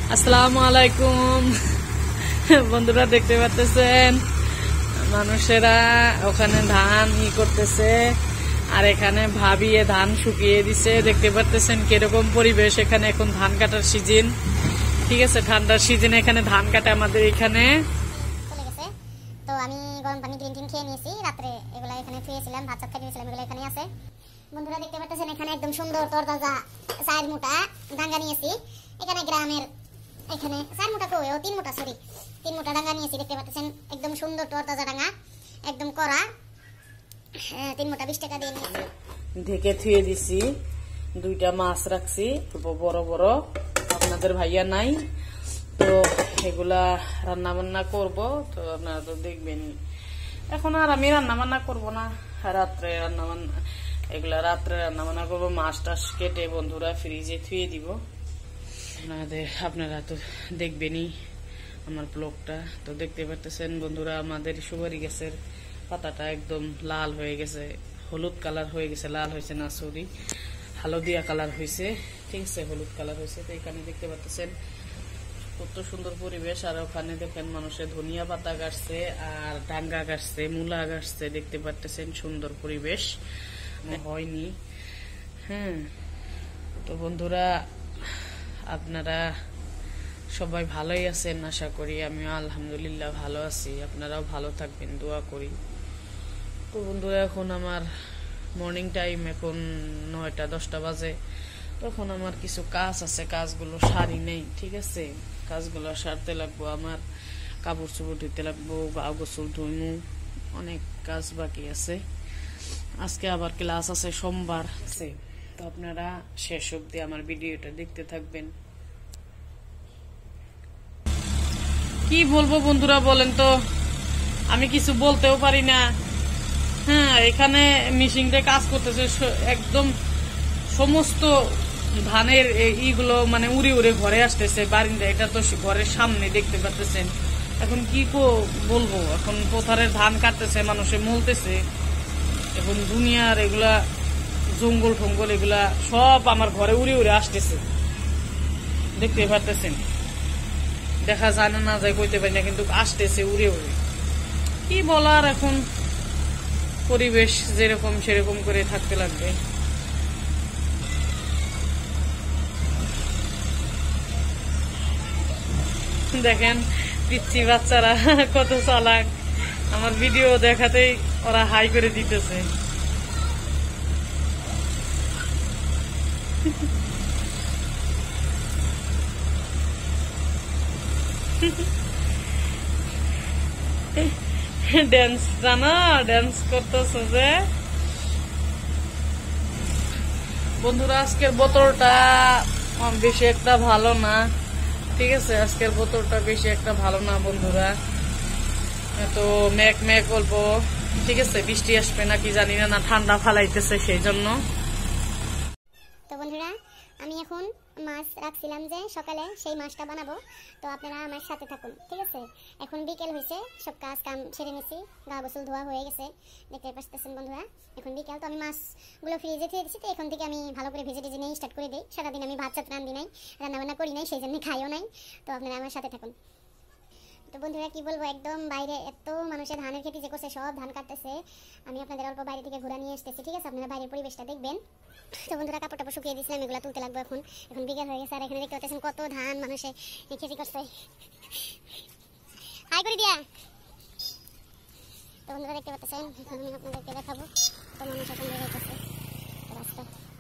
আসসালামু আলাইকুম বন্ধুরা, দেখতে পাচ্ছেন মানুষেরা ওখানে ধান করতেছে আর এখানে ভাবিয়ে ধান শুকিয়ে দিছে। দেখতে পাচ্ছেন কিরকম পরিবেশ। এখানে এখন ধান কাটার সিজন, ঠিক আছে, ঠান্ডার সিজনে এখানে ধান কাটে আমাদের এখানে। চলে গেছে তো আমি গরম পানি গ্রিন টি খেয়ে নিয়েছি। রাত্রে এগুলা এখানে থুয়েছিলাম, ভাত চাপ খাইয়েছিলাম, এগুলো এখানে আছে। বন্ধুরা দেখতে পাচ্ছেন এখানে একদম সুন্দর তরতাজা 4 মুঠা ডাঙ্গা নিয়েছি। এখানে গ্রামের এখানে 4 মুঠা কই 3 মুঠা, সরি 3 মুঠা ডাঙ্গা নিয়েছি। দেখতে পাচ্ছেন একদম সুন্দর তরতাজা ডাঙ্গা, একদম কড়া। 3 মুঠা 20 টাকা দিয়ে নিয়েছি। ঢেকে থুয়ে দিছি। 2টা মাছ রাখছি বড় বড়, আপনাদের ভাইয়া নাই তো এগুলা রান্না বান্না করবো। তো আপনারা তো দেখবেন। এখন আর আমি রান্না বান্না করবো না, রাত্রে রান্না বান্না, এগুলা রাত্রে রান্না বান্না করবো। মাছ টাছ কেটে বন্ধুরা ফ্রিজে থুয়ে দিব। আপনারা তো দেখবেনই আমার ব্লগটা। তো দেখতে পারতেছেন বন্ধুরা, আমাদের সুপারি গাছের পাতাটা একদম লাল হয়ে গেছে, হলুদ কালার হয়ে গেছে। লাল হয়েছে না, সরি, হলদিয়া কালার হয়েছে, ঠিক আছে, হলুদ কালার হয়েছে। তো এখানে দেখতে পাচ্ছেন কত সুন্দর পরিবেশ। আর ওখানে দেখেন মানুষের ধনিয়া পাতা গাছছে আর ডাঙ্গা গাছছে, মূলা গাছছে। দেখতে পাচ্ছেন সুন্দর পরিবেশ হয়নি। হ্যাঁ, তো বন্ধুরা আপনারা সবাই ভালোই আছেন আশা করি। আমিও আলহামদুলিল্লাহ ভালো আছি, আপনারাও ভালো থাকবেন দোয়া করি। তো বন্ধুরা এখন আমার মর্নিং টাইম, এখন 9টা-10টা বাজে। তখন আমার কিছু কাজ আছে, কাজগুলো সারি নেই, ঠিক আছে, কাজগুলো সারতে লাগবো। আমার কাপড় চোপড় ধুইতে লাগবো, গা গোসল ধুইমু, অনেক কাজ বাকি আছে। আজকে আবার ক্লাস আছে, সোমবার আছে। তো আপনারা শেষ অবধি আমার ভিডিওটা দেখতে থাকবেন। কি বলবো বন্ধুরা বলেন তো, আমি কিছু বলতেও পারি না। হ্যাঁ, এখানে মেশিনটা কাজ করতেছে, একদম সমস্ত ধানের ইগুলো মানে উড়ে উড়ে ঘরে আসতেছে বারিন্দা। এটা তো ঘরের সামনে দেখতে পাচ্ছেন। এখন কি বলবো, এখন পথারের ধান কাটতেছে, মানুষে মলতেছে। এখন দুনিয়ার এগুলা জঙ্গল ফঙ্গল এগুলা সব আমার ঘরে উড়ে উড়ে আসতেছে, দেখতে পারতেছেন। দেখা যায় না, না যায় কইতে পারি না, কিন্তু আসতেছে উড়ে উড়ে। কি বলার, এখন পরিবেশ যেরকম সেরকম করে থাকতে লাগবে। দেখেন পিচ্ছি বাচ্চারা কত চালাক, আমার ভিডিও দেখাতেই ওরা হাই করে দিতেছে। ড্যান্স জানো, ড্যান্স করতেছে যে। বন্ধুরা আজকের বোতলটা বেশি একটা ভালো না, ঠিক আছে, আজকের বোতলটা বেশি একটা ভালো না বন্ধুরা। তো মেঘ মেঘ অল্প, ঠিক আছে, বৃষ্টি আসবে নাকি জানি না, না ঠান্ডা ফালাইতেছে সেই জন্য। তো বন্ধুরা আমি এখন মাছ রাখছিলাম যে সকালে, সেই মাছটা বানাবো। তো আপনারা আমার সাথে থাকুন, ঠিক আছে। এখন বিকেল হয়েছে, সব কাজ কাম সেরে নিছি, গা গোসল ধোয়া হয়ে গেছে, দেখতে পাচ্ছেন বন্ধুরা। এখন বিকেল, তো আমি মাছগুলো ফ্রিজে থুয়ে দিচ্ছি। তো এখন থেকে আমি ভালো করে ভেজে টেজে নিয়ে স্টার্ট করে দিই। সারাদিন আমি ভাত চাত রান্ধি নাই, রান্নাবান্না করি নাই, সেই জন্য খাইও নাই। তো আপনারা আমার সাথে থাকুন। তো বন্ধুরা কি বলবো, একদম বাইরে এত মানুষের ধানের খেতে যে করছে, সব ধান কাটতেছে। আমি আপনাদের অল্প বাইরে থেকে ঘোরা নিয়ে আসতেছি, ঠিক আছে, আপনারা বাইরের পরিবেশটা দেখবেন। তো বন্ধুরা কাপড় টাপড় শুকিয়ে দিয়েছিলাম, এগুলো তুলতে লাগবে এখন। এখন বিকেল হয়ে গেছে আর এখানে দেখতে পাচ্ছেন কত ধান মানুষে খেতে করছে। হাই করে দিয়া। তো বন্ধুরা দেখতে পাচ্ছেন, এখন আমি আপনাদেরকে দেখাবো। তো মানুষ এখন বের হইতেছে রাস্তা।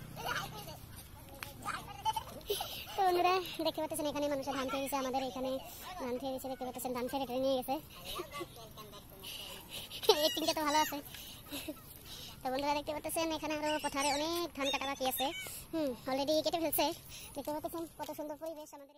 তো বন্ধুরা দেখতে পাচ্ছেন এখানে মানুষের ধান খেয়ে গেছে, আমাদের এখানে ধান খেয়ে গেছে। দেখতে পাচ্ছেন ধান ফেরে নিয়ে গেছে। একটিংটা তো ভালো আছে। তো বন্ধুরা দেখতে পাচ্ছেন এখানে আরো পথারে অনেক ধান কাটা বাকি আছে। অলরেডি কেটে ফেলছে। দেখতে পাচ্ছেন কত সুন্দর পরিবেশ আমাদের।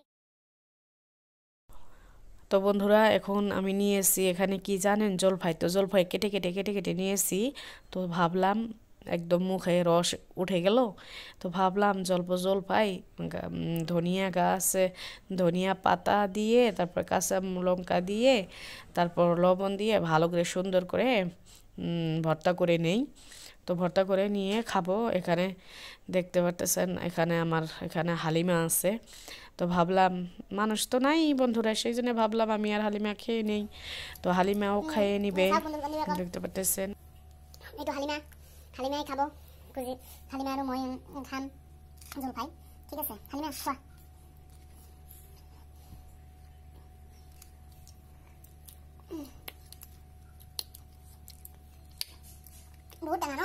তো বন্ধুরা এখন আমি নিয়েছি এখানে কি জানেন, জলফাই। তো জলফাই কেটে কেটে কেটে কেটে নিয়েছি। তো ভাবলাম একদম মুখে রস উঠে গেল, তো ভাবলাম জলপাই ধনিয়া গাছ, ধনিয়া পাতা দিয়ে, তারপর কাঁচা লঙ্কা দিয়ে, তারপর লবণ দিয়ে ভালো করে সুন্দর করে ভর্তা করে নেই। তো ভর্তা করে নিয়ে খাবো। এখানে দেখতে পারতেছেন এখানে আমার এখানে হালিমা আছে। তো ভাবলাম মানুষ তো নাই বন্ধুরা, সেই জন্য ভাবলাম আমি আর হালিমা খেয়ে নেই। তো হালিমাও খেয়ে নিবে, দেখতে পারতেছেন। এই তো হালিমাই খাবো, হালিমা আর মই খাম জলপাই। ঠিক আছে হালিমা খোৱা। বহুত টেঙা ন?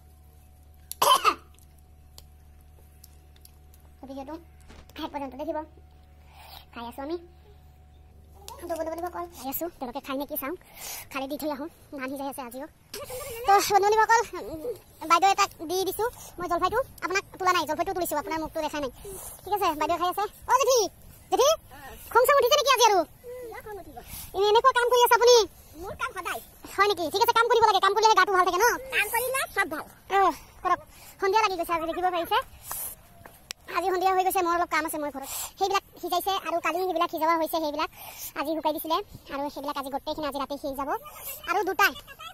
ভিডিঅ'টো শেষ পৰ্যন্ত দেখিব। খাই আছো আমি, বন্ধুসকল খাই আছো। তেওঁলোকে খাই নেকি চাওঁ, খালি দি থৈ আহোঁ, ধান সিজাই আছে আজিও। তো বন্ধুসকল বাইদেউ এটাক দি দিছোঁ মই জলফাইটো, আপোনাক তোলা নাই, জলফাইটো তুলিছোঁ, আপোনাৰ মুখটো দেখা নাই। ঠিক আছে বাইদেউ খাই আছে। অ' জেঠি জেঠি খং চং উঠিছে নেকি আজি? আৰু এনেকুৱা কাম কৰি আছে আপুনি? মোৰ কাম সদায় হয় নেকি? ঠিক আছে কাম কৰিব লাগে, কাম কৰিলেহে গাটো ভাল থাকে ন? কাম কৰিলে চব ভাল। কৰক। সন্ধিয়া লাগি গৈছে আজি, দেখিব পাৰিছে আজি সন্ধিয়া হৈ গৈছে। মোৰ অলপ কাম আছে, মই ঘৰত সেইবিলাক সিজাইছে আৰু কালি সেইবিলাক সিজোৱা হৈছে, সেইবিলাক আজি শুকাই দিছিলে আৰু সেইবিলাক আজি গোটেইখিনি আজি ৰাতি সিজাব। আৰু দুটা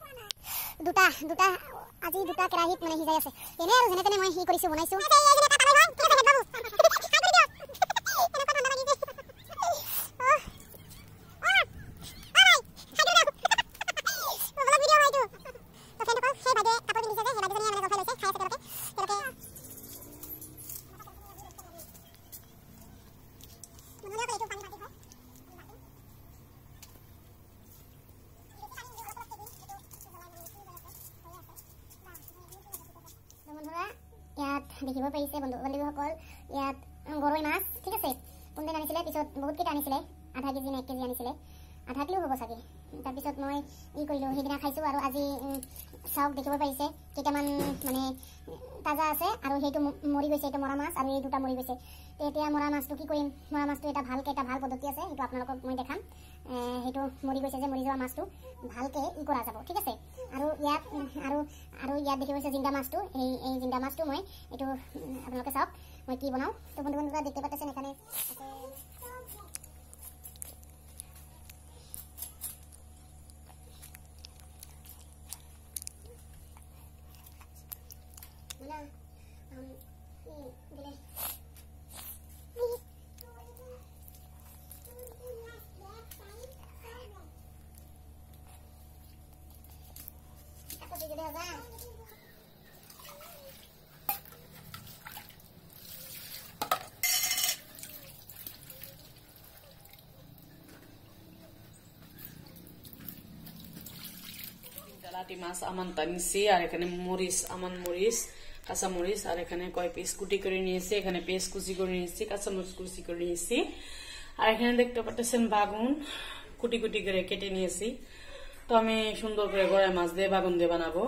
আজি দুটা কেৰাহীত মানে সিজাই আছে। এনে আৰু যেনে তেনে মই কৰিছোঁ, বনাইছোঁ। ইয়াত দেখিব পাৰিছে বন্ধুসকল, ইয়াত গৰৈ মাছ। ঠিক আছে কোনদিন আনিছিলে, পিছত বহুতকেইটা আনিছিলে, আধা কেজি নে 1 কেজি আনিছিলে, আধা কিলো হ'ব চাগে। তাৰপিছত মই কৰিলোঁ, সেইদিনা খাইছোঁ। আৰু আজি চাওক দেখিব পাৰিছে কেইটামান মানে তাজা আছে আৰু সেইটো মৰি গৈছে, এইটো মৰা মাছ আৰু এই দুটা মৰি গৈছে। তো এতিয়া মৰা মাছটো কি কৰিম? মৰা মাছটো এটা ভাল পদ্ধতি আছে, সেইটো আপোনালোকক মই দেখাম। সেইটো মৰি গৈছে যে, মৰি যোৱা মাছটো ভালকৈ কৰা যাব। ঠিক আছে আৰু ইয়াত দেখিব পাৰিছে জিন্দা মাছটো, এই জিন্দা মাছটো মই এইটো আপোনালোকে চাওক মই কি বনাওঁ। তো বন্ধুসকল দেখতে পাচ্ছেন এখানে লাটি মাছ আমানটা নিচ্ছি, আর এখানে মরিচ, আমান মরিচ, কাঁচা মরিচ, আর এখানে কয় পিস কুটি করে নিয়েছি, এখানে পেঁয়াজ কুচি করে নিয়েছি, কাঁচা মরিচ কুচি করে নিয়েছি, আর এখানে দেখতে পাচ্ছেন বাগুন কুটি কুটি করে কেটে নিয়েছি। তো আমি সুন্দর করে গড়াই মাছ দিয়ে বাগুন দিয়ে বানাবো।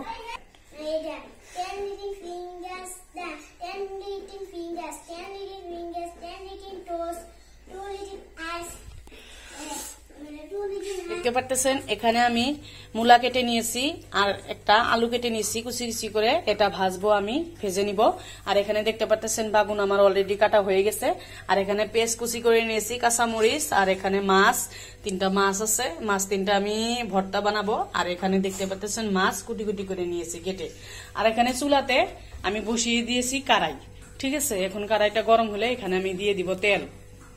দেখতে পারতেছেন এখানে আমি মূলা কেটে নিয়েছি আর একটা আলু কেটে নিয়েছি কুচি কুচি করে, এটা ভাজবো, আমি ভেজে নিব। আর এখানে দেখতে পারতেছেন বাগুন আমার অলরেডি কাটা হয়ে গেছে। আর এখানে পেঁয়াজ কুচি করে নিয়েছি, কাঁচামরিচ, আর এখানে মাছ 3টা মাছ আছে, মাছ 3টা আমি ভর্তা বানাবো। আর এখানে দেখতে পারতেছেন মাছ কুটি কুটি করে নিয়েছি কেটে। আর এখানে চুলাতে আমি বসিয়ে দিয়েছি কড়াই। ঠিক আছে এখন কড়াইটা গরম হলে এখানে আমি দিয়ে দিব তেল।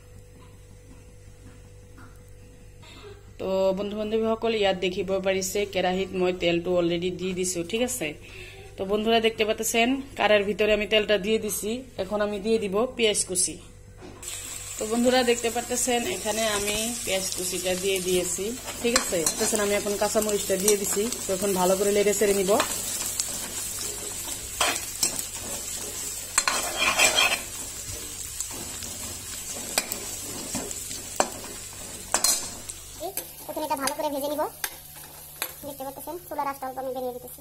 তো বন্ধু বান্ধবী সকল ইয়াত দেখিব পাৰিছে কেৰাহীত মই তেলটো অলরেডি দিয়ে দিছো। ঠিক আছে তো বন্ধুরা দেখতে পাচ্ছেন কারার ভিতরে আমি তেলটা দিয়ে দিছি। এখন আমি দিয়ে দিব পেঁয়াজ কুচি। তো বন্ধুরা দেখতে পাচ্ছেন এখানে আমি পেঁয়াজ কুচিটা দিয়ে দিয়েছি। ঠিক আছে দেখছেন আমি এখন কাঁচা মরিচটা দিয়ে দিছি। তো এখন ভালো করে নেড়ে চেড়ে নিব। এটা ভালো করে ভেজে নিব। দেখতে পাচ্ছেন চুলার আঁচটা অল্প আমি বেরিয়ে দিতেছি।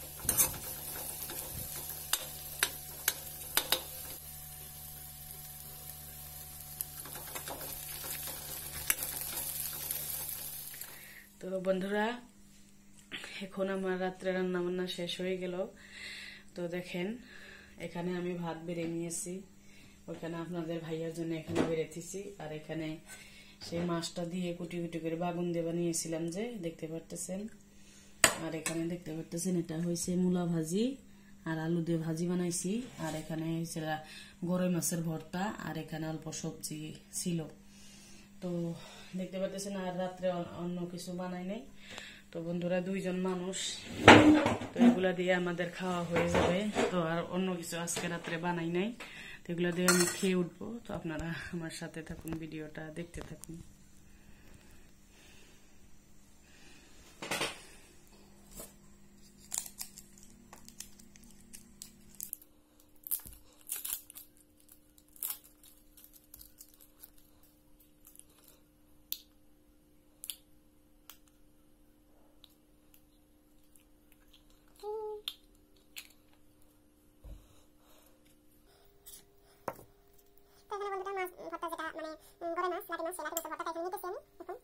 তো বন্ধুরা এখন আমার রাত্রে রান্না বান্না শেষ হয়ে গেল। তো দেখেন এখানে আমি ভাত বেড়ে নিয়েছি, ওখানে আপনাদের ভাইয়ার জন্য এখানে বেড়েছি। আর এখানে সেই মাছটা দিয়ে কুটি কুটি করে বাগুন দিয়ে বানিয়েছিলাম যে দেখতে পারতেছেন। আর এখানে দেখতে পারতেছেন এটা হয়েছে মূলা ভাজি আর আলু দিয়ে ভাজি বানাইছি, আর এখানে গরই মাছের ভর্তা, আর এখানে অল্প সবজি ছিল। তো দেখতে পাচ্ছেন আর রাত্রে অন্য কিছু বানাই নাই। তো বন্ধুরা 2 জন মানুষ, তো এগুলা দিয়ে আমাদের খাওয়া হয়ে যাবে। তো আর অন্য কিছু আজকে রাত্রে বানাই নাই, তো এগুলা দিয়ে আমি খেয়ে উঠবো। তো আপনারা আমার সাথে থাকুন, ভিডিওটা দেখতে থাকুন। ভর্তা যেটা মানে গরম মাছ, লাটি মাছ, সেই লাটি মাছের ভর্তাটা এখানে নিতেছি আমি এখন।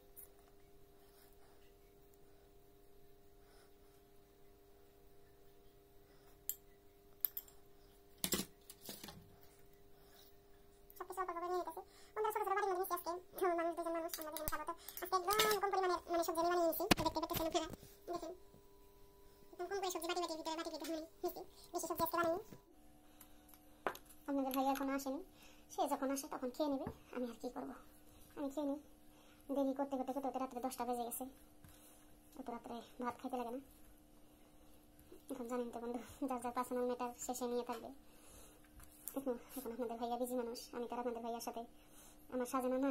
সবকিছু অল্প করে নিয়ে নিতেছি। বন্ধুরা ছোট ছোট বাটির মধ্যে নিচ্ছি আজকে, মানুষ 2 জন মানুষ, আমরা যেখানে খাবো। তো আজকে একদম কম পরিমাণে মানে সবজি আমি বানিয়ে নিয়েছি। তো দেখতে পাচ্ছেন আপনারা, দেখেন একদম কম করে সবজি বাটির ভিতরে নিয়েছি। বেশি সবজি আজকে বানাইনি। আপনাদের ভাই এখন আসেনি, সে যখন আসে তখন খেয়ে নেবে, আমি আর কি করবো, আমি খেয়ে নিই। দেরি করতে করতে করতে রাত্রে 10টা বেজে গেছে, অত রাত্রে ভাত খাইতে লাগে না। এখন জানেন তো বন্ধু, যার যার পার্সোনাল ম্যাটার শেষে নিয়ে থাকবে। এখন আপনাদের ভাইয়া বিজি মানুষ, আমি তার আপনাদের ভাইয়ার সাথে আমার সাজানো না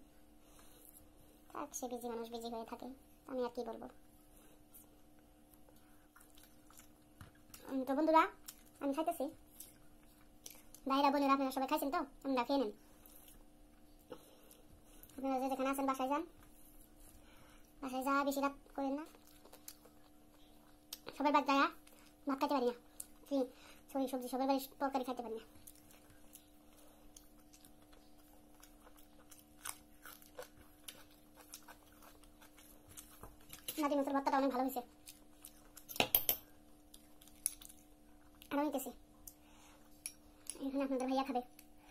থাক, সে বিজি মানুষ বিজি হয়ে থাকে, আমি আর কি বলবো। তো বন্ধুরা আমি খাইতেছি, ভাইরা বোনেরা আপনারা সবাই খাইছেন তো, আপনারা খেয়ে নেন। আপনারা যে যেখানে আছেন বাসায় যান, বাসায় যা বেশি রাত করেন না। সবাই বাদ যায় ভাত খাইতে পারি না, সবজি সবাই বাড়ি তরকারি খাইতে পারি না। লাটি মাছের ভর্তাটা অনেক ভালো হয়েছে, আরো নিতেছি। এখানে আপনাদের ভাইয়া খাবে।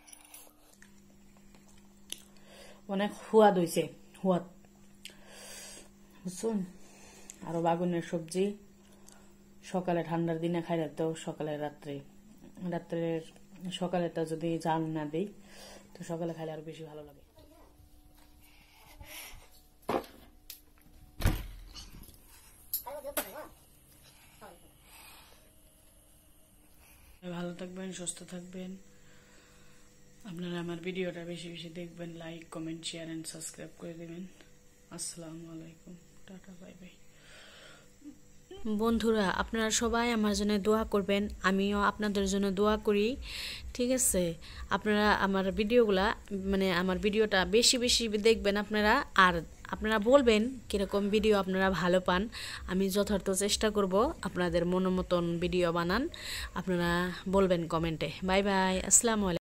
অনেক হুয়াদ হয়েছে, হুয়াদ বুঝছেন। আরো বাগুনের সবজি সকালে ঠান্ডার দিনে খাই, তো সকালে রাত্রের সকালেটা যদি জাল না দেই তো সকালে খাইলে আরো বেশি ভালো লাগে। ভালো থাকবেন, সুস্থ থাকবেন। আপনারা আমার ভিডিওটা বেশি বেশি দেখবেন, like comment share and subscribe করে দিবেন। আসসালামু আলাইকুম, টাটা, বাই বাই। বন্ধুরা আপনারা সবাই আমার জন্য দোয়া করবেন, আমিও আপনাদের জন্য দোয়া করি, ঠিক আছে। আপনারা আমার ভিডিওগুলা মানে আমার ভিডিওটা বেশি বেশি দেখবেন আপনারা, আর আপনারা বলবেন কীরকম ভিডিও আপনারা ভালো পান। আমি যথার্থ চেষ্টা করব আপনাদের মনোমতন ভিডিও বানান, আপনারা বলবেন কমেন্টে। বাই বাই, আসসালামু আলাইকুম।